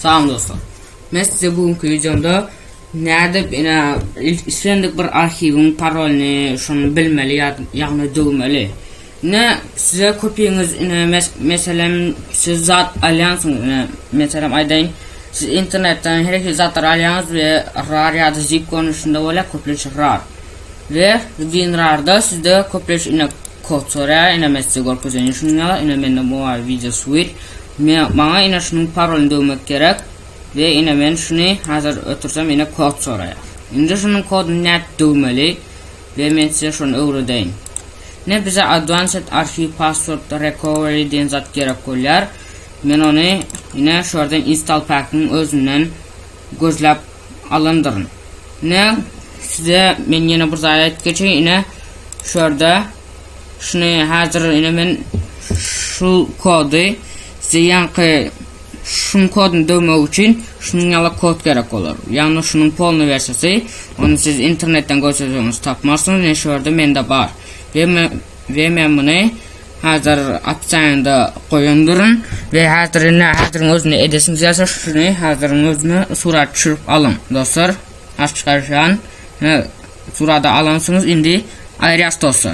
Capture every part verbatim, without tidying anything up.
Salam dostlar. Ben size bugünkü videomda nerede yine istendik bir arxivin parolini şunu bilmeli yani dövmeli. Ne size kopyanız mes mesela siz zat alyansın mesela aydan siz internetten herhangi zatlar alyans ve rar ya da zip konusunda böyle kopyalaş rar ve din rarda sizde kopyalaş yine kod sorar yine mesaj görküzeni şununla yine bende bu video suite bana yine şunun parolini dövmek gerek ve yine ben şunu hazır otursam yine kod soraya. Şimdi şunun kodunu net dövmeli ve ben size şunu öğreteyim. Ne bize Advanced Archive Password Recovery diyen zat gerek koyar. Ben onu yine şuradan install pack'ın özünden gözlep alındırın. Ne size ben yine bir zayet geçeyim yine şurada şunu hazır yine ben şu kodu size yankı şunun kodunu dövmek için şunun yalı kod gerek olur. Yani şunun polunu versesi onu siz internetten gösteriyorsunuz tapmazsınız. Ne şurada bende var. Ve, ve ben bunu hazır opsiyonda koyundurun ve hazır ne hazırın özünü edesiniz yazsa şunu hazırın özünü surat çırp alın dostlar. Aç çıkarışan surada alınsınız indi ayrıyas dostlar.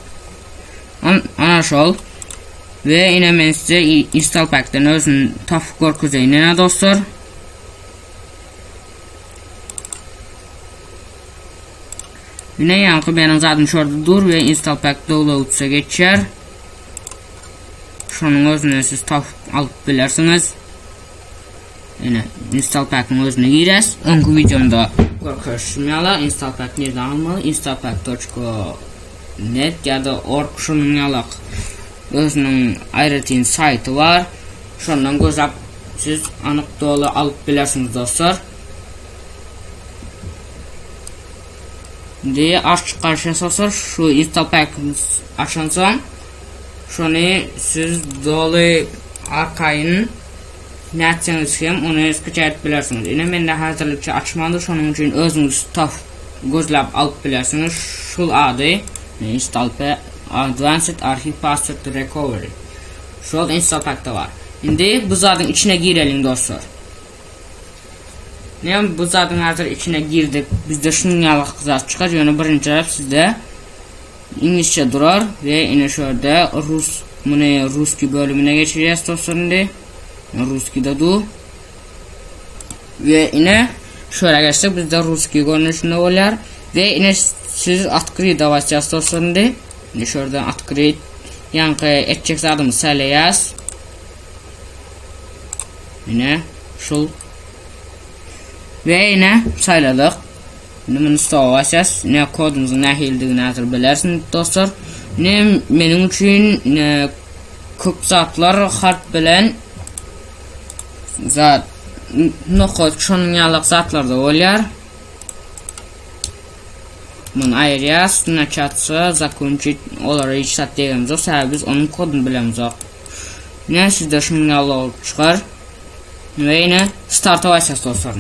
Ana şol ve yine ben size install pack'ten özünü tafuk görküzeyim ne dostlar. Yine yankı benim zaten şurada dur ve install pack downloads'a geçer. Şunun özünü siz tafuk alıp bilirsiniz. Yine install pack'ın özüne gireriz. Önkü videomda görüşmeyala install pack nereden almalı? installpack nokta net ya da org şunun yalak özünün ayrıtın saytı var. Şundan gözlep siz anık dolu alıp bilirsiniz dostlar. diye aç karşılaşırsa şu install pack'ınız açılsa şunu siz dolu arkayın ne açsanız hem onu eskicayet bilirsiniz. Yine ben de hazırlıkça açmalı şunun için özünüz taf gözlep alıp bilirsiniz. Şu adı install pack Advanced Archive Password Recovery. Şu install pack'ta var. Şimdi bu zatın içine girelim dostlar. Ne bu zatın hazır içine girdik. Bizde şunun yalık zat çıkar. Yani birinci taraf sizde İngilizce durar ve yine şurada Rus bunu Ruski bölümüne geçeceğiz dostlar. Şimdi Ruski'de du ve yine şöyle geçtik bizde Ruski görünüşünde olar ve yine siz upgrade basacağız dostlar. Şimdi şuradan upgrade yankı edecek adımı sale yaz. Yine şu ve yine sayladık. Şimdi bunu savaşacağız. Ne kodumuzun ne hildiğini hazır bilirsiniz dostlar. Ne benim için ne köp zatlar harf bilen zat nokot şunun yalık zatlarda olar. Bunu ayırıyaz. Ne çatsa zakonçit olar hiç sat diyemiz o. Sebebi biz onun kodunu bilemiz o. Ne sizde şunun yalık çıkar. Ve yine start'a başlayacağız dostlar.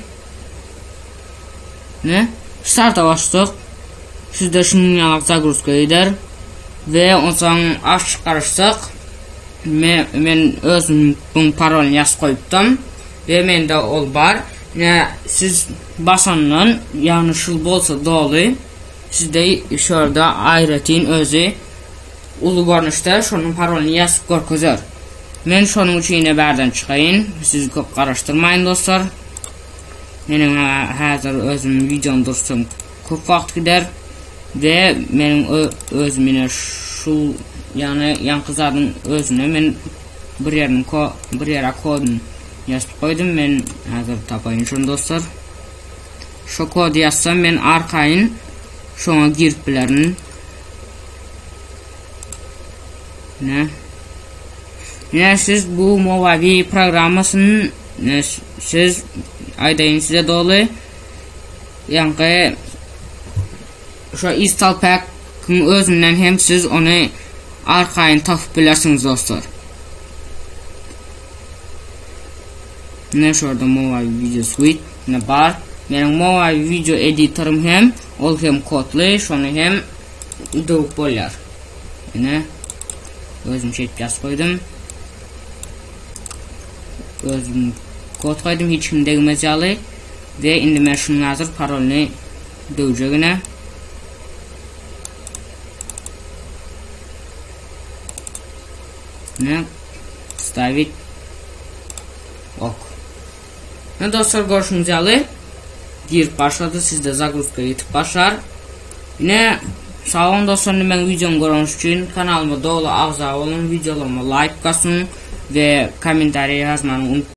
Ne? Start'a başladık. Sizde şunun yalık zagruzka gider. Ve ondan aç karıştık. Men, men özüm bunun parolini yaz koyuptum. Ve mende ol var. Ne siz basandan yanlışıl bolsa dolu. Sizde şurada ayrıtın özü ulu görünüşte şunun parolini yaz korkuzur. Men şunun için yine berden çıkayım. Siz çok karıştırmayın dostlar. Benim hazır özüm videom dursam çok vakt gider. Ve benim özüm yine şu yani yan kızadın özüne men bir yerin ko bir yere kodunu yazıp koydum. Ben hazır tapayım şunu dostlar. Şu kodu yazsam ben arkayın şuna girip bilerin. Ne? Yine siz bu mobil programmasının siz aydayın size dolu yani şu install pack'ın özünden hem siz onu arkayın tapıp bilirsiniz dostlar. Ne şurada mobil video suite ne var. Benim mobil video editörüm hem ol hem kodlu şunu hem dövüp bolar. Yine özüm şey yaz koydum. Özüm kod koydum hiç kim degmezali ve indi men şunun hazır parolni dövjegine ne ставить ok. Ne dostlar görüşünüz yalı girip başladı sizde загрузка yetip başlar. Yine sağ olun dostlar, men videomu görüş için kanalıma dolu ağza olun, videolarıma like basın ve komentariya yazmanı unutmayın.